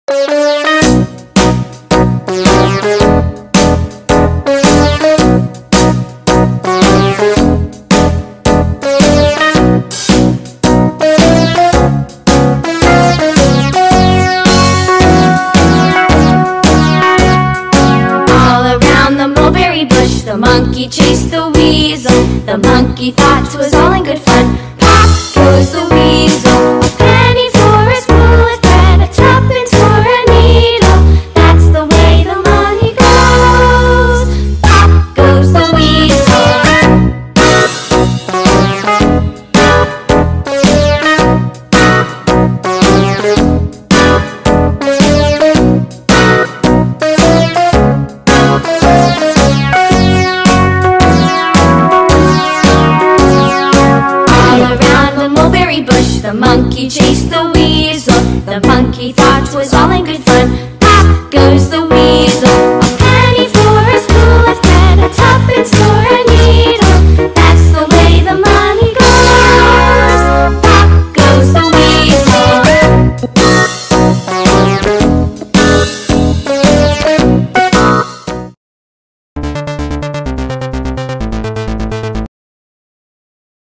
The monkey chased the weasel. The monkey thought 'twas all in good fun. Pop goes the weasel. A penny for a spool of thread, a tuppence for a needle. That's the way the money goes. Pop goes the weasel. The monkey chased the weasel. The monkey thought 'twas all in good fun.